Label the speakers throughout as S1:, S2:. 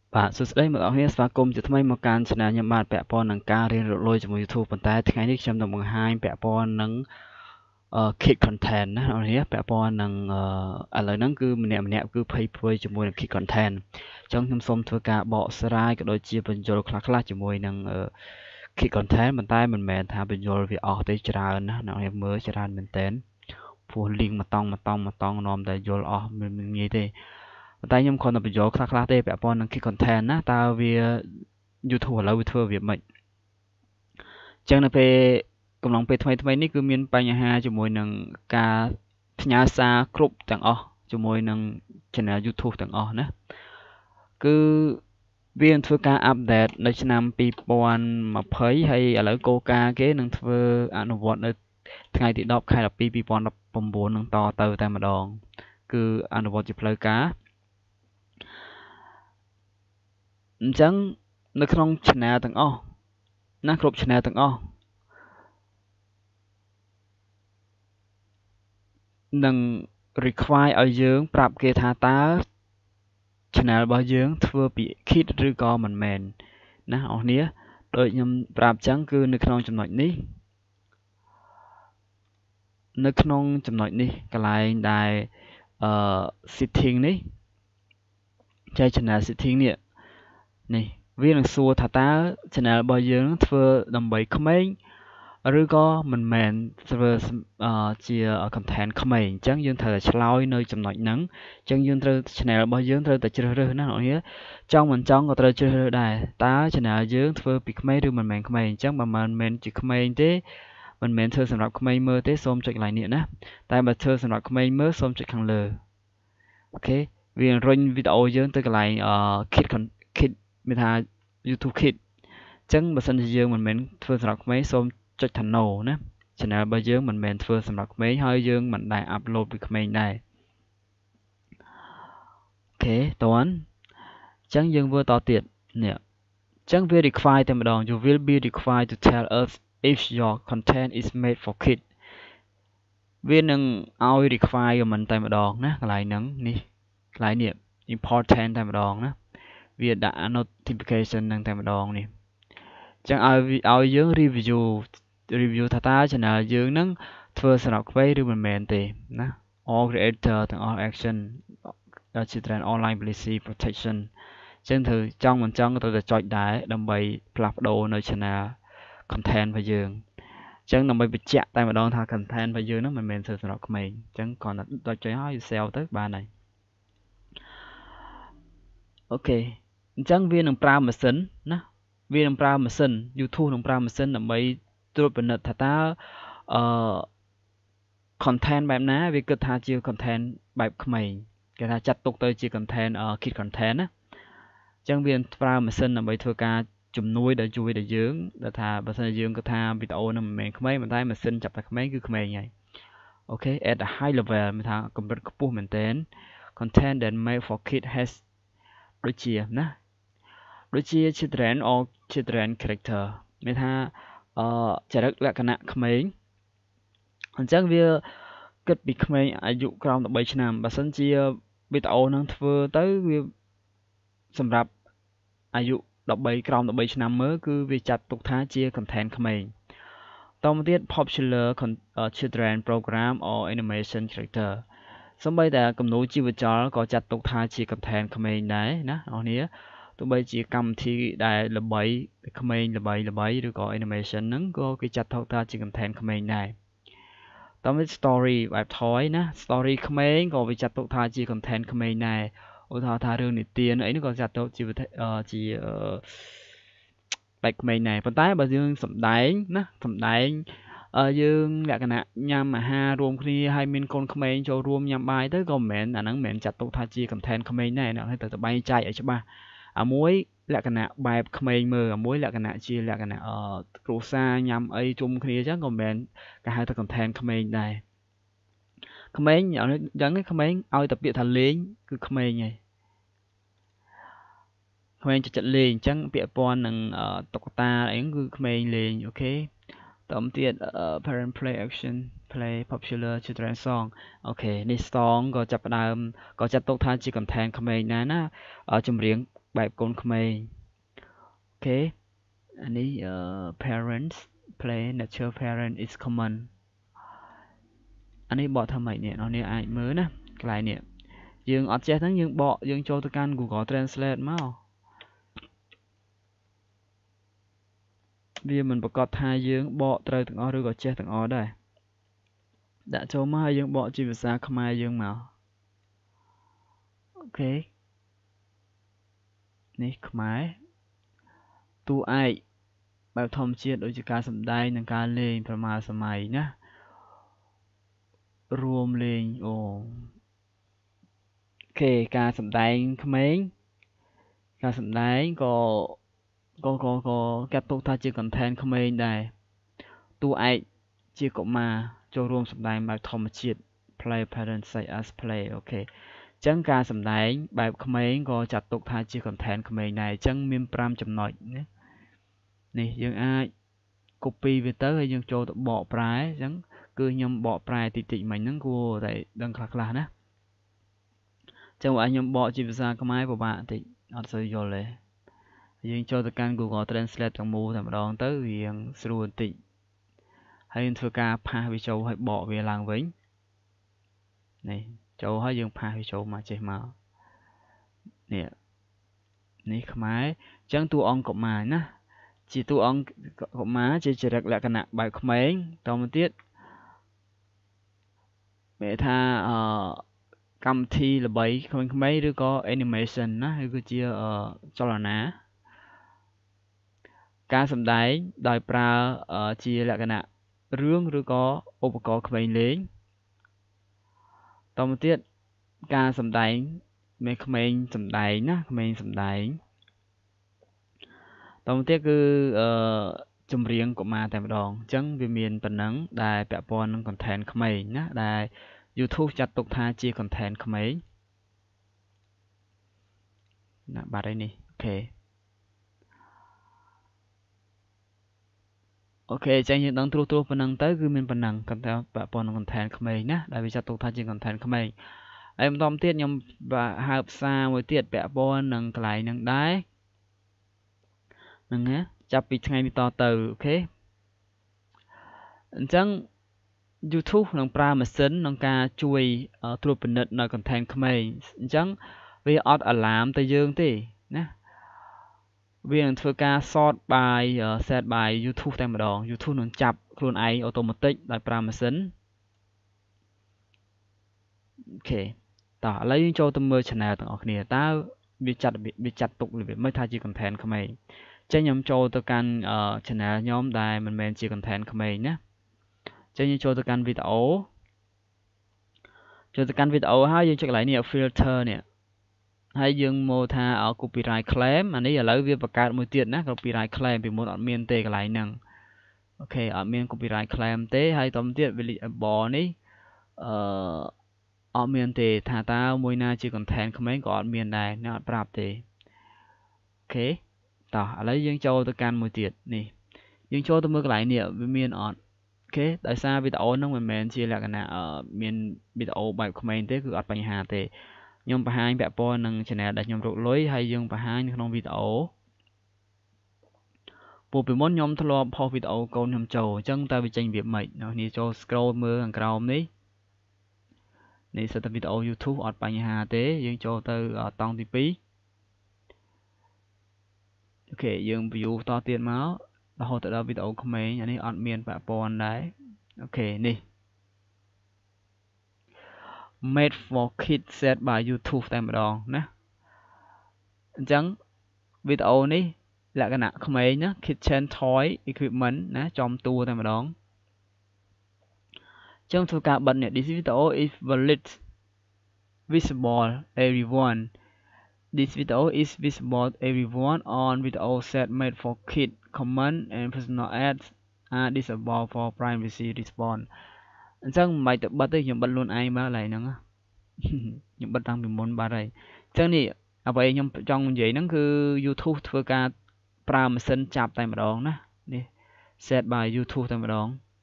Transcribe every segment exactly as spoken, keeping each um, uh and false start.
S1: បាទសួស្តីមកដល់គ្នាស្វាគមន៍ជាថ្មីមកកាន់ Channel ខ្ញុំបាទពាក់ព័ន្ធនឹងការរៀនរកលុយជាមួយ YouTube ប៉ុន្តែថ្ងៃនេះខ្ញុំនឹងបង្ហាញពាក់ព័ន្ធនឹងអឺ Kit Content ណាបងប្អូនពាក់ព័ន្ធនឹងអឺឥឡូវហ្នឹងគឺម្នាក់ម្នាក់គឺភ័យព្រួយជាមួយនឹង Kit Content អញ្ចឹងខ្ញុំសូមធ្វើការបកស្រាយក៏ដូចជាបញ្យលខ្លះៗជាមួយនឹង Kit Content ប៉ុន្តែមិនមែនថាបញ្យលវាអស់ទេច្រើនណាអ្នកនាងមើលច្រើនមែនតើព្រោះ link មួយតង់មួយតង់មួយតង់នាំតែយល់អស់មិនងាយទេប៉ុន្តែខ្ញុំគ្រាន់តែបញ្យល់ខ្លះៗទេពាក់ព័ន្ធនឹង Kit Content ណាតើវា YouTube ឥឡូវវាធ្វើវាមិនអញ្ចឹងនៅពេលកំឡុងពេលថ្មីថ្មីនេះគឺមានបញ្ហាជាមួយនឹងការផ្ញើសារគ្រប់ទាំងអស់ជាមួយនឹង Channel YouTube ទាំងអស់ណាគឺវានឹងធ្វើការអាប់ដេតនៅឆ្នាំពីរពាន់ម្ភៃហើយឥឡូវគោលការណ៍គេនឹងធ្វើអនុវត្តនៅថ្ងៃទីដប់ខែដប់ពីរ ពីរពាន់ដប់ប្រាំបួននឹងតទៅតែម្ដងគឺអនុវត្តជាផ្លូវការអញ្ចឹងនៅក្នុង Channel ទាំងអស់ណាគ្រប់ Channel ទាំងអស់នឹង require ឲ្យយើងប្រាប់គេថាតើ Channel របស់យើងធ្វើពី Kit ឬក៏មិនមែនណាអរគ្នាដូចខ្ញុំប្រាប់ចឹងគឺនៅក្នុងចំណុចនេះនៅក្នុងចំណុចនេះកន្លែងដែលអឺ setting នេះចែក Channel setting នេះនេះវានឹងសួរថាតើ Channel របស់យើងធ្វើដើម្បីក្មេងឬក៏មិនមែនធ្វើជា content ក្មេងអញ្ចឹងយើងត្រូវតែឆ្លើយនៅចំណុចហ្នឹងអញ្ចឹងយើងត្រូវ channel របស់យើងត្រូវតែជ្រើសរើសណាអ្នកនាងចង់មិនចង់ក៏ត្រូវជ្រើសរើសដែរតើ channel យើងធ្វើពីក្មេងឬមិនមែនក្មេងអញ្ចឹងបើមិនមែនជាក្មេងទេមិនមែនធ្វើសម្រាប់ក្មេងមើលទេសូមចុចកន្លែងនេះណាតែបើធ្វើសម្រាប់ក្មេងមើលសូមចុចខាងលើអូខេវារុញវីដេអូយើងទៅកន្លែង Kit Kit មានថា YouTube Kit អញ្ចឹងបើសិនជាយើងមិនមែនធ្វើសម្រាប់ក្មេងសូមចុចថា no ណា channel របស់យើងមិនមែនធ្វើសម្រាប់ក្មេងហើយយើងមិនដែល upload ពីក្មេងដែរអូខេតើអញ្ចឹងយើងធ្វើតទៀតនេះអញ្ចឹងវា require តែម្ដង you will be required to tell us if your content is made for kids វានឹងឲ្យ requirement តែម្ដងណាកន្លែងហ្នឹងនេះកន្លែងនេះ important តែម្ដងណាវាដាក់ notification ហ្នឹងតែម្ដងនេះអញ្ចឹងឲ្យឲ្យយើង review review ថាតើ channel យើងហ្នឹងធ្វើសម្រាប់ក្មេងឬមិនមែនទេណា all creator ទាំងអស់ action children online policy protection អញ្ចឹងត្រូវចង់មិនចង់ក៏ត្រូវតែចុចដែរដើម្បីផ្លាស់ប្ដូរនៅ channel content របស់យើងអញ្ចឹងដើម្បីបញ្ជាក់តែម្ដងថា content របស់យើងហ្នឹងមិនមែនធ្វើសម្រាប់ក្មេងអញ្ចឹងគ្រាន់តែចុចចុចឲ្យ save ទៅបានហើយអូខេអញ្ចឹងវានឹងប្រើម៉ាស៊ីនណាវានឹងប្រើម៉ាស៊ីន YouTube នឹងប្រើម៉ាស៊ីនដើម្បីត្រួតពិនិត្យថាតើអឺ content បែបណាវាគិតថាជា content បែបក្មេងគេថាចាត់ទុកទៅជា content Kit Content ណាអញ្ចឹងវាប្រើម៉ាស៊ីនដើម្បីធ្វើការជំនួយដល់ជួយដល់យើងដែលថាបើសិនជាយើងគិតថាវីដេអូហ្នឹងមិនមែនក្មេងប៉ុន្តែម៉ាស៊ីនចាប់តែក្មេងគឺក្មេងហើយអូខេ at a high level មានថាកម្រិតខ្ពស់មែនទែន content that made for kids has ដូចជាណាដូចជា children or children character មានថាអឺចរិតលក្ខណៈក្មេងអញ្ចឹងវាគិតពីក្មេងអាយុក្រោម13ឆ្នាំបើសិនជាវីដេអូហ្នឹងធ្វើទៅវាសម្រាប់អាយុ13ក្រោម13ឆ្នាំមើលគឺវាចាត់ទុកថាជា content ក្មេងតទៅទៀត popular children program or animation character សូម្បីតែគំនូរជីវចលក៏ចាត់ទុកថាជា content ក្មេងដែរណាបងប្អូនទោះបីជាកម្មវិធីដែលល្បីក្មេងល្បីល្បីឬក៏ animation ហ្នឹងក៏គេចាត់ទុកថាជា content ក្មេងដែរតទៅ story បែបថយណា story ក្មេងក៏វាចាត់ទុកថាជា content ក្មេងដែរឧទាហរណ៍ថារឿងនិទានអីនេះក៏ចាត់ទុកជាជាបែបក្មេងដែរប៉ុន្តែបើយើងសម្ដែងណាសម្ដែងយើងលក្ខណៈញ៉ាំអាហាររួមគ្នាហើយមានកូនក្មេងចូលរួមញ៉ាំបាយទៅក៏មិនមែនអាហ្នឹងមិនមែនចាត់ទុកថាជា content ក្មេងដែរអ្នកត្រូវតែបែងចែកឲ្យច្បាស់អាមួយលក្ខណៈបែបក្មេងមើលអាមួយលក្ខណៈជាលក្ខណៈគ្រួសារញ៉ាំអីជុំគ្នាអញ្ចឹងក៏មិនមែនគេហៅថា content ក្មេងដែរក្មេងអញ្ចឹងក្មេងឲ្យតែពាក្យថាលេងគឺក្មេងហើយក្មេងចិត្តលេងអញ្ចឹងពាក់ព័ន្ធនឹងតុក្កតាអីហ្នឹងគឺក្មេងលេងអូខេតទៅទៀត parent play action play popular children song អូខេនេះ song ក៏ចាប់ផ្ដើមក៏ចាត់ទុកថាជា content ក្មេងដែរណាចម្រៀងបែបកូនក្មេងអូខេអានេះ parents play nature parent is common អានេះបកថាម៉េចនេះអ្នកនាងអាចមើលណាកន្លែងនេះយើងអត់ចេះហ្នឹងយើងបកយើងចូលទៅកាន់ Google Translate មកវាមិនប្រកាសថាយើងបកត្រូវទាំងអស់ឬក៏ចេះទាំងអស់ដែរដាក់ចូលមកហើយយើងបកជាភាសាខ្មែរយើងមកអូខេនេះខ្មែរតួឯកបែបធម្មជាតិដូចជាការសម្ដែងនិងការលេងប្រមាណសម័យណារួមលេងអូអូខេការសម្ដែងក្មេងការសម្ដែងក៏ក៏ក៏ក៏ចាត់ទុកថាជា content ក្មេងដែរតួឯកជាកុមារចូលរួមសម្ដែងបែបធម្មជាតិ play parents say as play អូខេអញ្ចឹងការសម្ដែងបែបក្មេងក៏ចាត់ទុកថាជា content ក្មេងដែរអញ្ចឹងមាន5ចំណុចណានេះយើងអាច copy វាទៅហើយយើងចូលទៅបកប្រែអញ្ចឹងគឺខ្ញុំបកប្រែតិចតិចមិញហ្នឹងគួរតែដឹងខ្លះខ្លះណាអញ្ចឹងបើខ្ញុំបកជាភាសាខ្មែរពិបាកបន្តិចអត់សូវយល់ទេយើងចូលទៅកាន់ Google Translate ទាំងមូលតែម្ដងទៅរៀងស្រួលបន្តិចហើយយើងធ្វើការផាសវាចូលហើយបកវាឡើងវិញនេះចូលហើយយើងផាសវាចូលមកចេះមកនេះនេះខ្មែរអញ្ចឹងតួអង្គកុមារណាជាតួអង្គកុមារជាចរិតលក្ខណៈបែបក្មេងតទៅទៀតមានថាអឺកម្មវិធីល្បីក្មេងៗឬក៏ animation ណាឬក៏ជាចលនាការសម្ដែងដោយប្រើជាលក្ខណៈរឿងឬក៏ឧបករណ៍ក្មេងលេងតទៅទៀតការសម្ដែងមានក្មេងសម្ដែងណាក្មេងសម្ដែងតទៅទៀតគឺអឺចម្រៀងកុមារតែម្ដងអញ្ចឹងវាមានប៉ុណ្ណឹងដែលពាក់ព័ន្ធនឹង content ក្មេងណាដែល YouTube ចាត់ទុកថាជា content ក្មេងណាបាត់ហើយនេះអូខេអូខេអញ្ចឹងយើងដឹងត្រួសត្រាសប៉ុណ្ណឹងទៅគឺមានប៉ុណ្ណឹង content ពាក់ព័ន្ធនឹង content ក្មេងណាដែលវាចាត់ទុកថាជា content ក្មេងហើយបន្តទៀតខ្ញុំហៅផ្សារមួយទៀតពាក់ព័ន្ធនឹងកន្លែងហ្នឹងដែរហ្នឹងណាចាប់ពីថ្ងៃនេះតទៅអូខេអញ្ចឹង YouTube នឹងប្រើម៉ាស៊ីនក្នុងការជួយត្រួតពិនិត្យនៅ content ក្មេងអញ្ចឹងវាអត់ alarm ទៅយើងទេណាវានឹងធ្វើការ sort by set by YouTube តែម្ដង YouTube នឹងចាប់ខ្លួនឯង automatic ដោយប្រើម៉ាស៊ីនអូខេតោះឥឡូវយើងចូលទៅមើល channel ទាំងអស់គ្នាតើវាចាត់វាចាត់ទុករបៀបមិនថាជា content ក្មេងអញ្ចឹងខ្ញុំចូលទៅកាន់ channel ខ្ញុំដែលមិនមែនជា content ក្មេងណាអញ្ចឹងយើងចូលទៅកាន់វីដេអូចូលទៅកាន់វីដេអូហើយយើងចុចកន្លែងនេះ filter នេះហើយយើងមកថា copyright claim អានេះឥឡូវវាបង្កើតមួយទៀតណា copyright claim ពីមុនអត់មានទេកន្លែងហ្នឹងអូខេអត់មាន copyright claim ទេហើយតទៅទៀត variable នេះអឺអត់មានទេថាតើមួយណាជា content ក្មេងក៏អត់មានដែរណាអត់ប្រាប់ទេអូខេតោះឥឡូវយើងចូលទៅកាន់មួយទៀតនេះយើងចូលទៅមើលកន្លែងនេះវាមានអត់អូខេដោយសារវីដេអូហ្នឹងមិនមែនជាលក្ខណៈមានវីដេអូបែបក្មេងទេគឺអត់បញ្ហាទេខ្ញុំបង្ហាញពាក់ព័ន្ធនឹង channel ដែលខ្ញុំរកលុយហើយយើងបង្ហាញក្នុងវីដេអូពួកពីមុនខ្ញុំធ្លាប់ផុសវីដេអូកូនខ្ញុំចូលអញ្ចឹងតើវាចេញវាម៉េចអ្នកនេះចូល scroll មើលខាងក្រោមនេះនេះសិតតែវីដេអូ YouTube អត់បញ្ហាទេយើងចូលទៅតង់ទីពីរអូខេយើង view តទៀតមករហូតដល់វីដេអូក្មេងអានេះអត់មានពាក់ព័ន្ធដែរអូខេនេះ made for kids set by YouTube តែម្ដងណាអញ្ចឹងវីដេអូនេះលក្ខណៈក្មេងណា kitchen toy equipment ណាចំតួតែម្ដងអញ្ចឹងធ្វើការបិទនេះ this video is valid visible everyone this video is visible everyone on video set made for kids comment and personal ads are disabled for privacy response អញ្ចឹងមិនបាច់ទៅបិទទេខ្ញុំបិទខ្លួនឯងមកកន្លែងហ្នឹងខ្ញុំបិទតាំងពីមុនបាត់ហើយអញ្ចឹងនេះអ្វីខ្ញុំចង់និយាយហ្នឹងគឺ YouTube ធ្វើការប្រើម៉ាស៊ីនចាប់តែម្ដងណានេះ set by YouTube តែម្ដង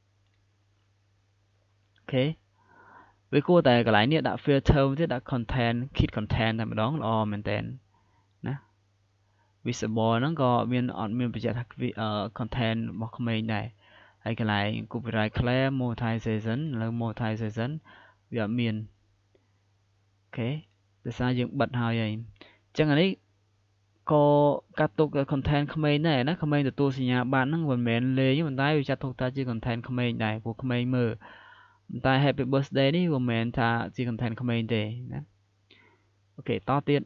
S1: អូខេវាគួរតែកន្លែងនេះដាក់ filter ទៀតដាក់ content kit content តែម្ដងល្អមែនតើណា visible ហ្នឹងក៏មានអត់មានបញ្ជាក់ថា content របស់ក្មេងដែរហើយកន្លែង copyright claim monetization ឥឡូវ monetization វាអត់មានអូខេដោយសារយើងបិទហើយហើយអញ្ចឹងអានេះក៏កាត់ទុក content ក្មេងដែរណាក្មេងទទួលសញ្ញាបត្រហ្នឹងមិនមែនលេងប៉ុន្តែវាចាត់ទុកថាជា content ក្មេងដែរព្រោះក្មេងមើលប៉ុន្តែ Happy Birthday នេះមិនមែនថាជា content ក្មេងទេណាអូខេតទៀត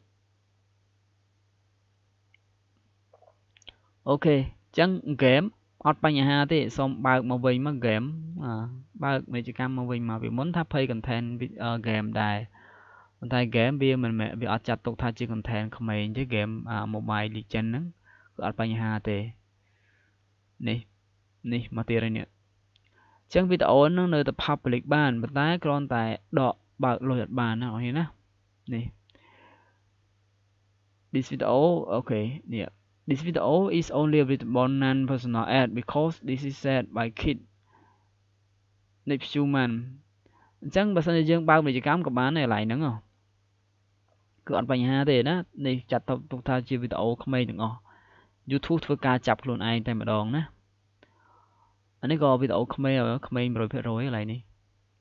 S1: អូខេអញ្ចឹង game អត់បញ្ហាទេសូមបើកមកវិញមក game បើកពាណិជ្ជកម្មមកវិញមកពីមុនថា pay content game ដែរប៉ុន្តែ game វាមិនមែនវាអត់ចាត់ទុកថាជា content ក្មេងទេ game Mobile Legend ហ្នឹងគឺអត់បញ្ហាទេនេះនេះមកទៀតហើយនេះអញ្ចឹងវីដេអូហ្នឹងនៅតែ public បានប៉ុន្តែគ្រាន់តែដកបើកលុយអត់បានណាបងប្អូនណានេះ this video អូខេនេះ this video is only available non-personal ad because this is said by Kid Nipshuman អញ្ចឹងបើសិនជាយើងបើកពាណិជ្ជកម្មក៏បានដែរកន្លែងហ្នឹងគឺអត់បញ្ហាទេណានេះចាត់ទុកថាជាវីដេអូក្មេងទាំងអស់ YouTube ធ្វើការចាប់ខ្លួនឯងតែម្ដងណាអានេះក៏វីដេអូក្មេងក្មេង one hundred percent កន្លែងនេះ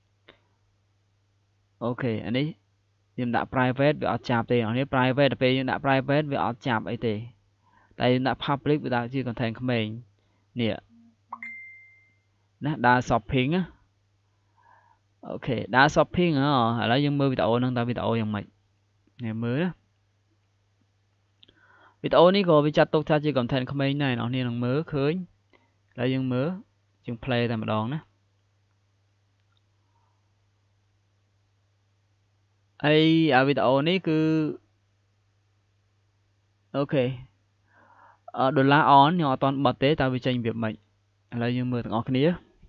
S1: អូខេអានេះយើងដាក់ private វាអត់ចាប់ទេអានេះ private ទៅពេលយើងដាក់ private វាអត់ចាប់អីទេតែយើងដាក់ public វាដាក់ជា content ក្មេងនេះណាដើរ shopping ណាអូខេដើរ shopping ហ៎ឥឡូវយើងមើលវីដេអូហ្នឹងតើវីដេអូយ៉ាងម៉េចនេះមើលណាវីដេអូនេះក៏វាចាត់ទុកថាជា content ក្មេងដែរអ្នកនាងនឹងមើលឃើញឥឡូវយើងមើលយើង play តែម្ដងណាហើយអាវីដេអូនេះគឺអូខេអឺដុល្លារអនខ្ញុំអត់ទាន់បត់ទេតើវាចេញវាម៉េចឥឡូវយើងមើលទាំងអស់គ្នា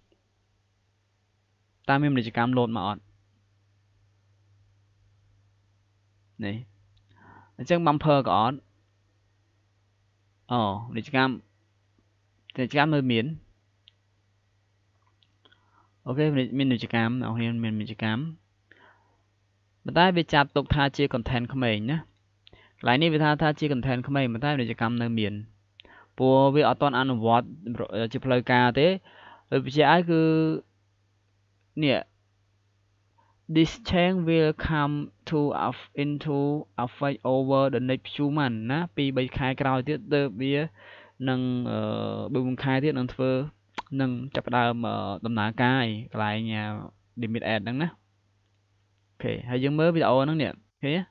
S1: តើមានពាណិជ្ជកម្មលោតមកអត់នេះអញ្ចឹង bumper ក៏អត់អូពាណិជ្ជកម្មពាណិជ្ជកម្មនៅមានអូខេមានពាណិជ្ជកម្មអ្នកនរមានពាណិជ្ជកម្មប៉ុន្តែវាចាត់ទុកថាជា content ក្មេងណាកន្លែងនេះវាថាថាជា content ក្មេងប៉ុន្តែពាណិជ្ជកម្មនៅមានព្រោះវាអត់ទាន់អនុវត្តជាផ្លូវការទេហើយបញ្ជាក់ឲ្យគឺនេះ this change will come to into effect over the next few months ណាពីរបីខែក្រោយទៀតទើបវានឹងបីបួនខែទៀតនឹងធ្វើនឹងចាប់ផ្ដើមដំណើរការឯកន្លែង limit ad ហ្នឹងណាអូខេហើយយើងមើលវីដេអូហ្នឹងនេះឃើញ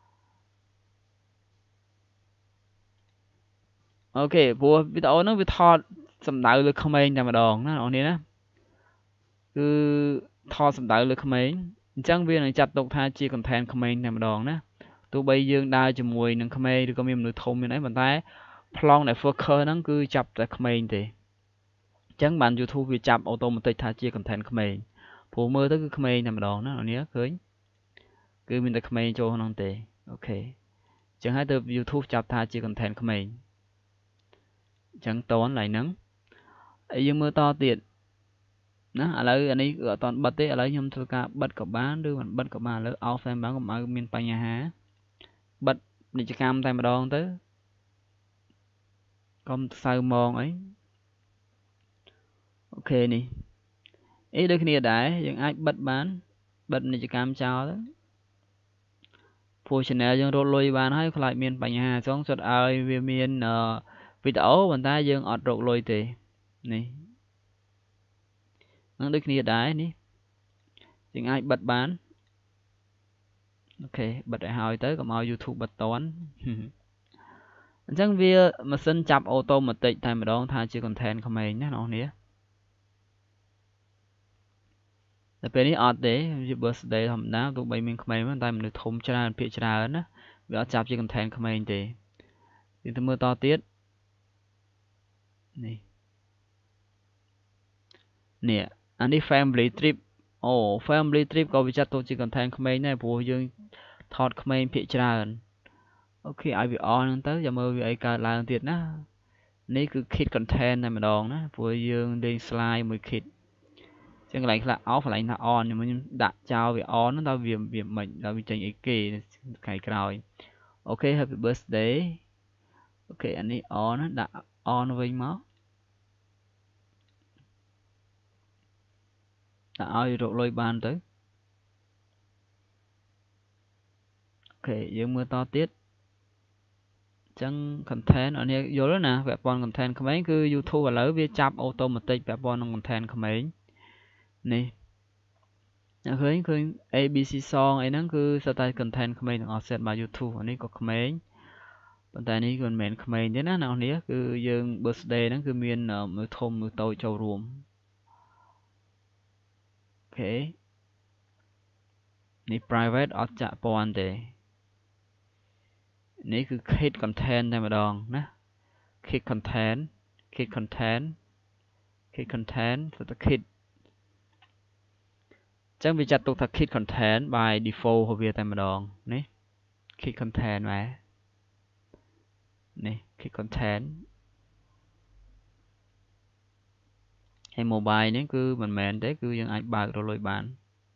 S1: អូខេព្រោះវីដេអូហ្នឹងវាថតសំដៅលើក្មេងតែម្ដងណាបងប្អូនណាគឺថតសំដៅលើក្មេងអញ្ចឹងវានឹងចាត់ទុកថាជា content ក្មេងតែម្ដងណាទោះបីយើងដើរជាមួយនឹងក្មេងឬក៏មានមនុស្សធំមានអីប៉ុន្តែប្លង់ដែល focus ហ្នឹងគឺចាប់តែក្មេងទេអញ្ចឹងបាន YouTube វាចាប់ automatic ថាជា content ក្មេងព្រោះមើលទៅគឺក្មេងតែម្ដងណាអ្នកនាងឃើញគឺមានតែក្មេងចូលក្នុងទេអូខេអញ្ចឹងហើយទៅ YouTube ចាប់ថាជា content ក្មេងអញ្ចឹងតនឡើយហ្នឹងហើយយើងមើលតទៀតណាឥឡូវអានេះគឺអត់តបិទទេឥឡូវខ្ញុំធ្វើការបិទក៏បានឬមិនបិទក៏បានឥឡូវ off តែម្ដងកុំឲ្យមានបញ្ហាបិទពាណិជ្ជកម្មតែម្ដងទៅកុំសៅមងអីអូខេនេះអីដូចគ្នាដែរយើងអាចបិទបានបិទពាណិជ្ជកម្មចោលទៅព្រោះ channel យើងរកលុយបានហើយខ្លាចមានបញ្ហាអញ្ចឹងសុទ្ធឲ្យវាមានវីដេអូប៉ុន្តែយើងអត់រកលុយទេនេះនឹងដូចគ្នាដែរនេះយើងអាចបិទបានអូខេបិទឲ្យហើយទៅកុំឲ្យ YouTube បិទតន់អញ្ចឹងវាម៉ាស៊ីនចាប់ automatic តែម្ដងថាជា content ក្មេងណាបងប្អូនតែពេលនេះអត់ទេវា birthday ធម្មតាទោះបីមានក្មេងតែមនុស្សធំច្រើនភាគច្រើនណាវាអត់ចាប់ជា content ក្មេងទេយើងទៅមើលតទៀតនេះនេះអានេះ family trip អូ family trip ក៏វាចាត់ទុកជា content ក្មេងដែរព្រោះយើងថតក្មេងភាគច្រើនអូខេឲ្យវាអស់ហ្នឹងទៅចាំមើលវាអីកើតឡើងទៀតណានេះគឺ kid content តែម្ដងណាព្រោះយើងលេង slide មួយ kid ចឹងកន្លែងខ្លះ off កន្លែងថា on ខ្ញុំដាក់ចោលវា on ហ្នឹងដល់វាវាមិនដល់វាចេញអីគេថ្ងៃក្រោយអូខេ happy birthday ok anh ấy on á đã on với máu đã ao rộ lôi bàn tới ok dương mưa to tiết chẳng content ở đây vô đó nè vẹp bọn content không mấy cứ YouTube và lỡ viết chắp automatic vẹp bọn content không mấy nè khơi khơi a bê xê song ấy nó cứ style content không mấy nó set by YouTube ở đây có không mấy còn tại này còn mền không mấy thế nào nào nè cứ dương birthday nó cứ miền ởมือทมมือโตchâuรวมโอเคนี่ private ออกจากปอนเดนี่คือ create content ได้มาดองนะ create content create content create content สุดท้าย create จังวิจัดตุกทัก create content by default ของវាតែម្ដងនេះ create content មកនេះ create content ហើយ mobile នេះគឺមិនមែនទេគឺយើងអាចបើករលួយបាន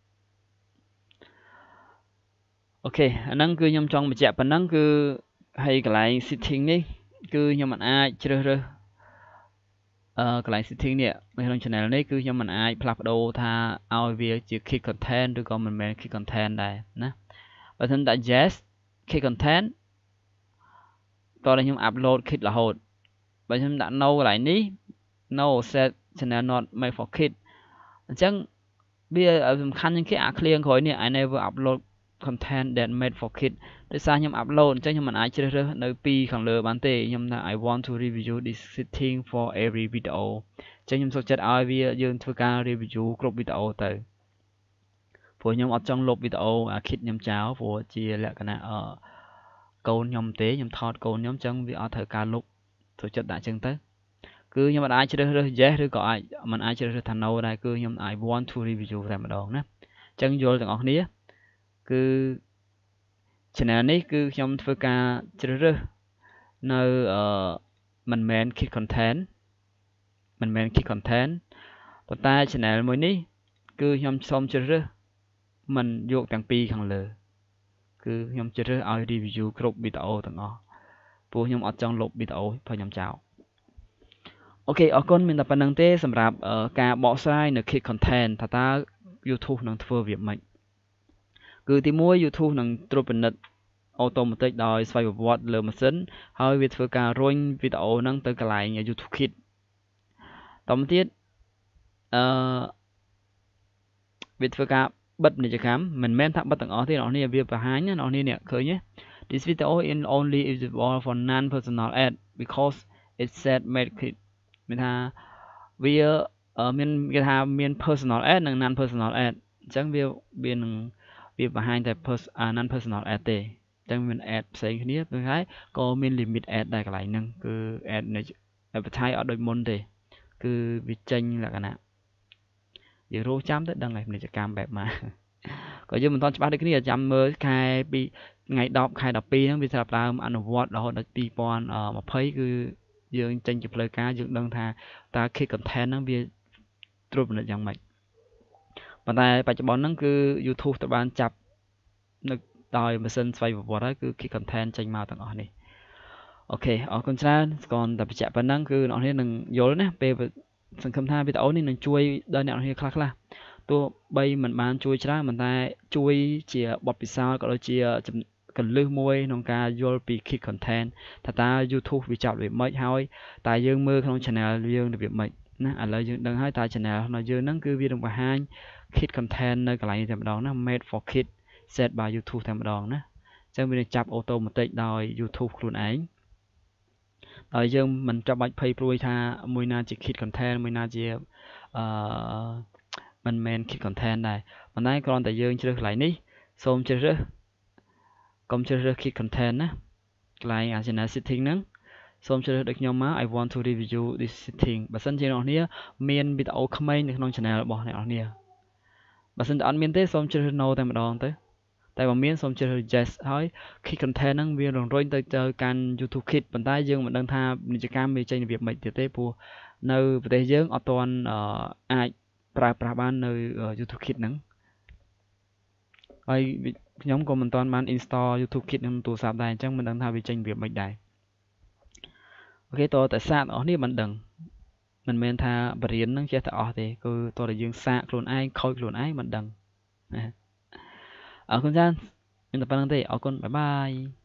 S1: អូខេអាហ្នឹងគឺខ្ញុំចង់បញ្ជាក់ប៉ុណ្ណឹងគឺហើយកន្លែង setting នេះគឺខ្ញុំមិនអាចជ្រើសរើសអឺកន្លែង setting នេះនៅក្នុង channel នេះគឺខ្ញុំមិនអាចផ្លាស់ប្ដូរថាឲ្យវាជា create content ឬក៏មិនមែន create content ដែរណាបើមិនដាក់ yes create content តោះខ្ញុំ upload kit រហូតបើខ្ញុំដាក់ no កន្លែងនេះ no set channel not made for kid អញ្ចឹងវាសំខាន់ជាងគេអា clear ក្រោយនេះ I never upload content that made for kid ដោយសារខ្ញុំ upload អញ្ចឹងខ្ញុំមិនអាចជ្រើសរើសនៅពីខាងលើបានទេខ្ញុំថា I want to review this setting for every video អញ្ចឹងខ្ញុំសុខចិត្តឲ្យវាយើងធ្វើការ review គ្រប់ video ទៅព្រោះខ្ញុំអត់ចង់លុប video អា kit ខ្ញុំចោលព្រោះជាលក្ខណៈអឺកូនខ្ញុំទេខ្ញុំថតកូនខ្ញុំអញ្ចឹងវាអត់ត្រូវការលុបសុខចិត្តដាក់អញ្ចឹងទៅគឺខ្ញុំអាចជ្រើសរើស yes ឬក៏អាចមិនអាចជ្រើសរើសថា no ដែរគឺខ្ញុំ I want to review តែម្ដងណាអញ្ចឹងយល់ទាំងអស់គ្នាគឺ channel នេះគឺខ្ញុំធ្វើការជ្រើសរើសនៅអឺមិនមែន kit content មិនមែន kit content ប៉ុន្តែ channel មួយនេះគឺខ្ញុំសូមជ្រើសរើសមិនយកទាំងពីរខាងលើគឺខ្ញុំជ្រើសរើសឲ្យ review គ្រប់ video ទាំងអស់ព្រោះខ្ញុំអត់ចង់លុប video របស់ខ្ញុំចោលអូខេអរគុណមានតែប៉ុណ្្នឹងទេសម្រាប់ការបកស្រាយនៅ kit content ថាតើ YouTube នឹងធ្វើវាម៉េចគឺទីមួយ YouTube នឹងត្រួតពិនិត្យ automatic ដោយស្វ័យប្រវត្តិលើម៉ាស៊ីនហើយវាធ្វើការរុញវីដេអូហ្នឹងទៅកន្លែង YouTube Kit តមកទៀតអឺវាធ្វើការបិទពាណិជ្ជកម្មមិនមែនថាបិទទាំងអស់ទេអ្នកនរវាបង្ហាញណាអ្នកនរនេះឃើញទេ This video is only visible for non personal ad because it said made kit មានថាវាមានគេថាមាន personal ad និង non personal ad អញ្ចឹងវាវានឹងវាបង្ហាញតែ non personal ad ទេអញ្ចឹងមាន ad ផ្សេងគ្នាប៉ុន្តែក៏មាន limit ad ដែរកន្លែងហ្នឹងគឺ ad នៃ advertise អត់ដូចមុនទេគឺវាចេញលក្ខណៈយើងរកចាំទៅដឹងហើយពាណិជ្ជកម្មបែបម៉ាក៏យើងមិនទាន់ច្បាស់ដូចគ្នាចាំមើលខែពីថ្ងៃដប់ខែដប់ពីរហ្នឹងវាចាប់ផ្ដើមអនុវត្តរហូតដល់ពីរពាន់ម្ភៃគឺយើងចេញជាផ្លូវការយើងដឹងថាតើ kit content ហ្នឹងវាត្រួតពិនិត្យយ៉ាងម៉េចប៉ុន្តែបច្ចុប្បន្នហ្នឹងគឺ YouTube ត្រូវបានចាប់នៅដោយម៉ាស៊ីនស្វ័យប្រវត្តិហើយគឺ kit content ចេញមកទាំងអស់នេះអូខេអរគុណច្រើនស្គនតែបញ្ជាក់ប៉ុណ្ណឹងគឺអ្នកនរនឹងយល់ណាពេលសង្ឃឹមថាវីដេអូនេះនឹងជួយដល់អ្នកនរខ្លះខ្លះទោះបីមិនបានជួយច្រើនប៉ុន្តែជួយជាបទពិសោធន៍ក៏ដូចជាកលឹះមួយក្នុងការយល់ពី kit content ថាតើ YouTube វាចាប់របៀបម៉េចហើយតើយើងមើលក្នុង channel យើងរបៀបម៉េចណាឥឡូវយើងដឹងហើយតើ channel របស់យើងហ្នឹងគឺវានឹងបង្ហាញ kit content នៅកន្លែងនេះតែម្ដងណា made for kid set by YouTube តែម្ដងណាអញ្ចឹងវានឹងចាប់ automatic ដោយ YouTube ខ្លួនឯងហើយយើងមិនចាំបាច់ភ័យព្រួយថាមួយណាជា kit content មួយណាជាអឺមិនមែន kit content ដែរប៉ុន្តែគ្រាន់តែយើងជ្រើសកន្លែងនេះសូមជ្រើសរើសកុំជ្រើសរើស kit content ណាកន្លែង channel setting ហ្នឹងសូមជ្រើសរើសដូចខ្ញុំមក I want to review this setting បើសិនជាអ្នកនរមានវីដេអូក្មេងនៅក្នុង channel របស់អ្នកនរបើសិនតែអត់មានទេសូមជ្រើសរើស no តែម្ដងទៅតែបើមានសូមជ្រើសរើស yes ហើយ kit content ហ្នឹងវារងរុញទៅទៅកាន់ YouTube Kit ប៉ុន្តែយើងមិនដឹងថាពាណិជ្ជកម្មវាចេញរបៀបម៉េចទៀតទេព្រោះនៅប្រទេសយើងអត់ទាន់អាចប្រើប្រាស់បាននៅ YouTube Kit ហ្នឹងហើយខ្ញុំក៏មិនទាន់បាន install YouTube Kit ក្នុងទូរស័ព្ទដែរអញ្ចឹងមិនដឹងថាវាចេញរបៀបម៉េចដែរអូខេតើតែសាកទាំងអស់នេះមិនដឹងមិនមែនថាបរិញ្ញានឹងចេះតែអស់ទេគឺតើតែយើងសាកខ្លួនឯងខូចខ្លួនឯងមិនដឹងណាអរគុណច្រើនមានតែប៉ុណ្្នឹងទេអរគុណបាយបាយ